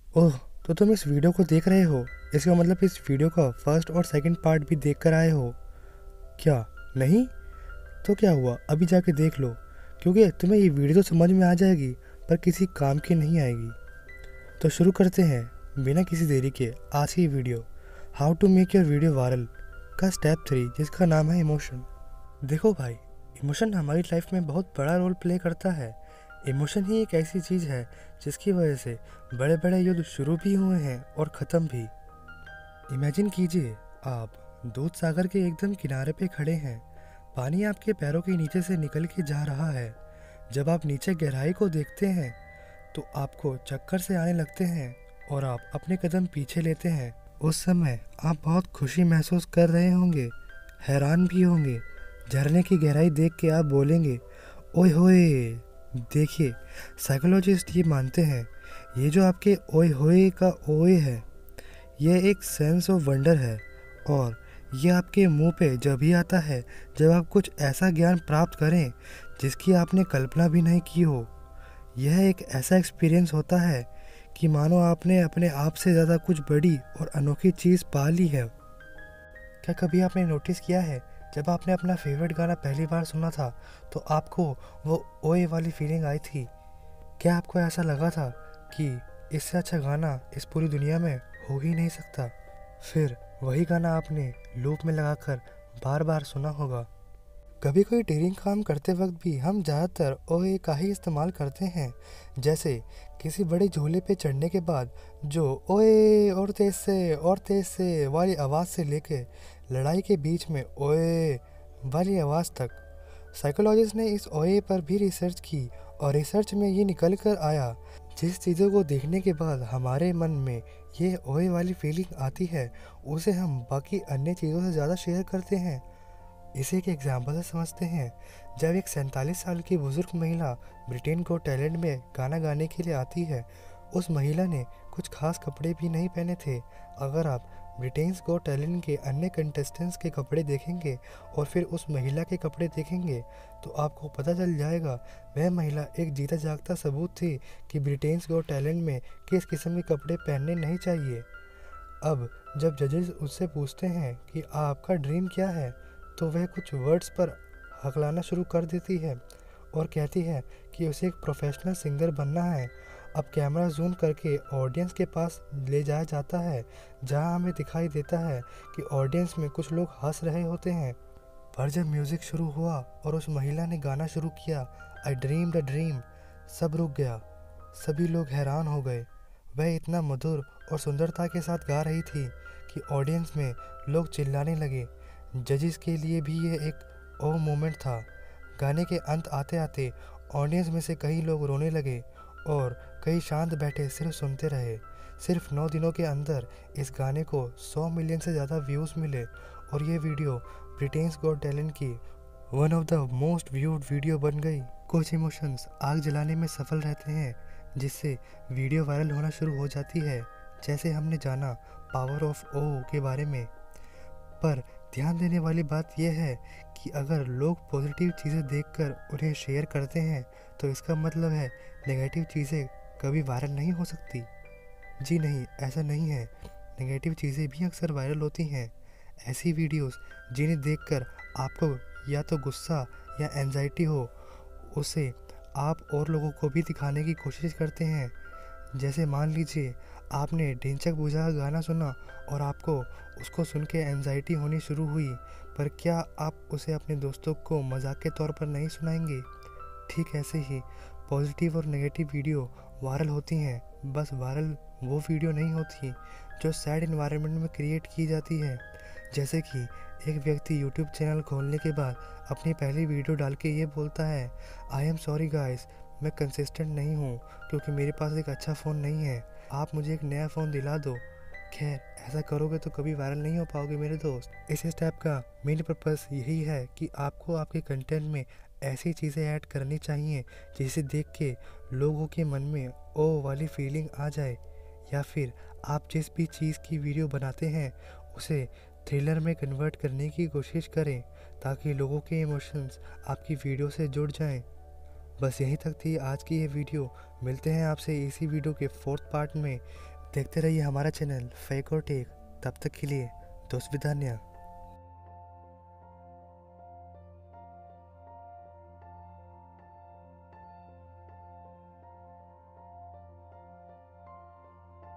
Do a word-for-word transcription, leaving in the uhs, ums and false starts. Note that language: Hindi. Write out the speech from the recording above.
ओह, तो तुम इस वीडियो को देख रहे हो? इसका मतलब इस वीडियो का फर्स्ट और सेकंड पार्ट भी देख कर आए हो क्या? नहीं? तो क्या हुआ, अभी जाके देख लो, क्योंकि तुम्हें ये वीडियो तो समझ में आ जाएगी पर किसी काम की नहीं आएगी। तो शुरू करते हैं बिना किसी देरी के आज की video, how to make your video viral का स्टेप थ्री, जिसका नाम है इमोशन। देखो भाई, इमोशन हमारी लाइफ में बहुत बड़ा रोल प्ले करता है। इमोशन ही एक ऐसी चीज़ है जिसकी वजह से बड़े बड़े युद्ध शुरू भी हुए हैं और ख़त्म भी। इमेजिन कीजिए, आप दूध सागर के एकदम किनारे पे खड़े हैं। पानी आपके पैरों के नीचे से निकल के जा रहा है। जब आप नीचे गहराई को देखते हैं तो आपको चक्कर से आने लगते हैं और आप अपने कदम पीछे लेते हैं। उस समय आप बहुत खुशी महसूस कर रहे होंगे, हैरान भी होंगे। झरने की गहराई देख के आप बोलेंगे, ओए होए। देखिए, साइकोलॉजिस्ट ये मानते हैं, ये जो आपके ओए होए का ओए है, यह एक सेंस ऑफ वंडर है। और यह आपके मुंह पे जब भी आता है जब आप कुछ ऐसा ज्ञान प्राप्त करें जिसकी आपने कल्पना भी नहीं की हो। यह एक ऐसा एक्सपीरियंस होता है कि मानो आपने अपने आप से ज़्यादा कुछ बड़ी और अनोखी चीज़ पा ली है। क्या कभी आपने नोटिस किया है, जब आपने अपना फेवरेट गाना पहली बार सुना था तो आपको वो ओए वाली फीलिंग आई थी? क्या आपको ऐसा लगा था कि इससे अच्छा गाना इस पूरी दुनिया में हो ही नहीं सकता? फिर वही गाना आपने लूप में लगाकर बार बार सुना होगा। कभी कोई डेयरिंग काम करते वक्त भी हम ज़्यादातर ओए का ही इस्तेमाल करते हैं। जैसे किसी बड़े झूले पे चढ़ने के बाद जो ओए और तेज से और तेज से वाली आवाज़ से लेके लड़ाई के बीच में ओए वाली आवाज़ तक। साइकोलॉजिस्ट ने इस ओए पर भी रिसर्च की और रिसर्च में ये निकल कर आया, जिस चीज़ों को देखने के बाद हमारे मन में ये ओए वाली फीलिंग आती है उसे हम बाकी अन्य चीज़ों से ज़्यादा शेयर करते हैं। इसे एक एग्जाम्पल से समझते हैं। जब एक सैंतालीस साल की बुजुर्ग महिला ब्रिटेन को टैलेंट में गाना गाने के लिए आती है, उस महिला ने कुछ खास कपड़े भी नहीं पहने थे। अगर आप ब्रिटेन्स गॉट टैलेंट के अन्य कंटेस्टेंट्स के कपड़े देखेंगे और फिर उस महिला के कपड़े देखेंगे तो आपको पता चल जाएगा वह महिला एक जीता जागता सबूत थी कि ब्रिटेन्स गॉट टैलेंट में किस किस्म के कपड़े पहनने नहीं चाहिए। अब जब जजेस उससे पूछते हैं कि आपका ड्रीम क्या है, तो वह कुछ वर्ड्स पर हकलाना शुरू कर देती है और कहती है कि उसे एक प्रोफेशनल सिंगर बनना है। अब कैमरा जूम करके ऑडियंस के पास ले जाया जाता है, जहां हमें दिखाई देता है कि ऑडियंस में कुछ लोग हंस रहे होते हैं। पर जब म्यूज़िक शुरू हुआ और उस महिला ने गाना शुरू किया, आई ड्रीम द ड्रीम, सब रुक गया। सभी लोग हैरान हो गए। वह इतना मधुर और सुंदरता के साथ गा रही थी कि ऑडियंस में लोग चिल्लाने लगे। जजेस के लिए भी ये एक ओ मोमेंट था। गाने के अंत आते आते ऑडियंस में से कई लोग रोने लगे और कई शांत बैठे सिर्फ सुनते रहे। सिर्फ नौ दिनों के अंदर इस गाने को सौ मिलियन से ज़्यादा व्यूज़ मिले और ये वीडियो ब्रिटेन्स गॉट टैलेंट की one of the most viewed video बन गई। कुछ इमोशंस आग जलाने में सफल रहते हैं, जिससे वीडियो वायरल होना शुरू हो जाती है। जैसे हमने जाना पावर ऑफ ओ के बारे में। पर ध्यान देने वाली बात यह है कि अगर लोग पॉजिटिव चीज़ें देखकर उन्हें शेयर करते हैं तो इसका मतलब है नेगेटिव चीज़ें कभी वायरल नहीं हो सकती। जी नहीं, ऐसा नहीं है। नेगेटिव चीज़ें भी अक्सर वायरल होती हैं। ऐसी वीडियोस जिन्हें देखकर आपको या तो गुस्सा या एंजाइटी हो, उसे आप और लोगों को भी दिखाने की कोशिश करते हैं। जैसे मान लीजिए आपने ढिंचक पूजा का गाना सुना और आपको उसको सुन के एंजाइटी होनी शुरू हुई, पर क्या आप उसे अपने दोस्तों को मजाक के तौर पर नहीं सुनाएंगे? ठीक ऐसे ही पॉजिटिव और नेगेटिव वीडियो वायरल होती हैं। बस वायरल वो वीडियो नहीं होती जो सैड इन्वायरमेंट में क्रिएट की जाती है। जैसे कि एक व्यक्ति यूट्यूब चैनल खोलने के बाद अपनी पहली वीडियो डाल के ये बोलता है, आई एम सॉरी गाइस, मैं कंसिस्टेंट नहीं हूँ क्योंकि मेरे पास एक अच्छा फ़ोन नहीं है, आप मुझे एक नया फ़ोन दिला दो। खैर, ऐसा करोगे तो कभी वायरल नहीं हो पाओगे मेरे दोस्त। इस स्टेप का मेन पर्पस यही है कि आपको आपके कंटेंट में ऐसी चीज़ें ऐड करनी चाहिए जिसे देख के लोगों के मन में ओ वाली फीलिंग आ जाए, या फिर आप जिस भी चीज़ की वीडियो बनाते हैं उसे थ्रिलर में कन्वर्ट करने की कोशिश करें ताकि लोगों के इमोशंस आपकी वीडियो से जुड़ जाएं। बस यहीं तक थी आज की ये वीडियो। मिलते हैं आपसे इसी वीडियो के फोर्थ पार्ट में देखते रहिए हमारा चैनल फेक और टेक। तब तक के लिए दोस्त विदान्या।